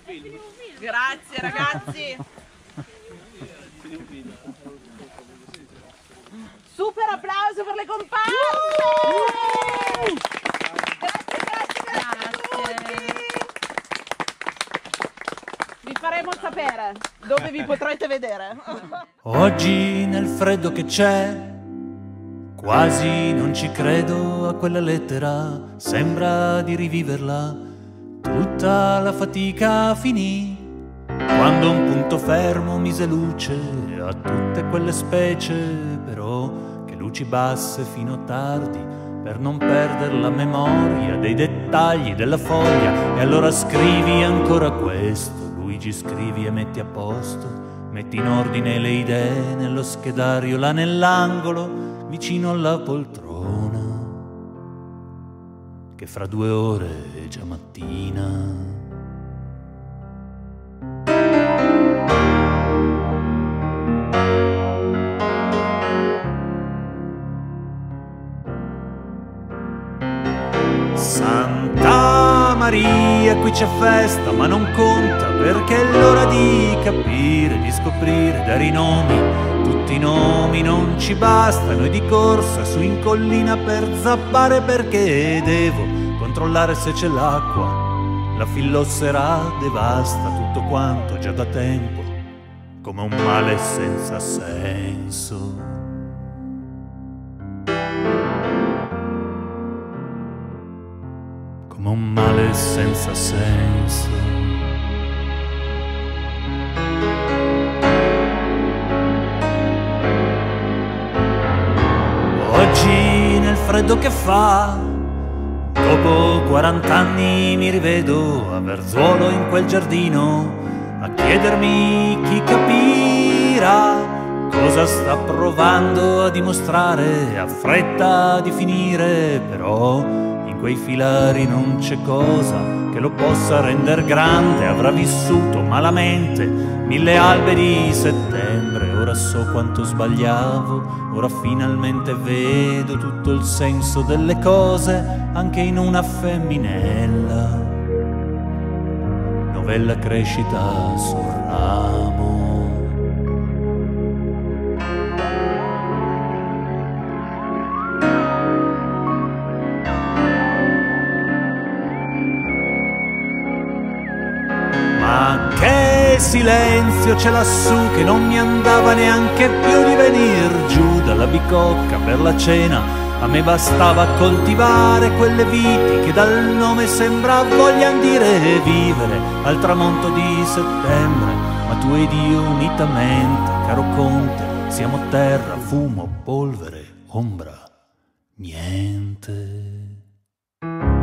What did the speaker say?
Grazie ragazzi. Super applauso per le comparse. Grazie a tutti. Vi faremo sapere dove vi potrete vedere. Oggi nel freddo che c'è quasi non ci credo a quella lettera, sembra di riviverla. Tutta la fatica finì quando un punto fermo mise luce a tutte quelle specie, però che luci basse fino tardi per non perdere la memoria dei dettagli della foglia. E allora scrivi ancora questo, Luigi, scrivi e metti a posto. Metti in ordine le idee nello schedario là nell'angolo vicino alla poltrona, che fra 2 ore è già mattina. Santa Maria, qui c'è festa, ma non conta, perché è l'ora di capire, di scoprire, dare i nomi. Tutti i nomi non ci bastano, e di corsa su in collina per zappare, perché devo controllare se c'è l'acqua. La fillossera devasta tutto quanto già da tempo, come un male senza senso. Come un male senza senso. Oggi nel freddo che fa, dopo 40 anni mi rivedo a Verzuolo in quel giardino, a chiedermi chi capirà cosa sta provando a dimostrare, ha fretta di finire, però in quei filari non c'è cosa che lo possa render grande. Avrà vissuto malamente 1000 alberi di settembre. Ora so quanto sbagliavo, ora finalmente vedo tutto il senso delle cose, anche in una femminella. Novella crescita sul ramo. Ma che silenzio c'è lassù, che non mi andava neanche più di venir giù dalla bicocca per la cena. A me bastava coltivare quelle viti che dal nome sembra voglian dire vivere al tramonto di settembre. Ma tu ed io unitamente, caro conte, siamo terra, fumo, polvere, ombra, niente.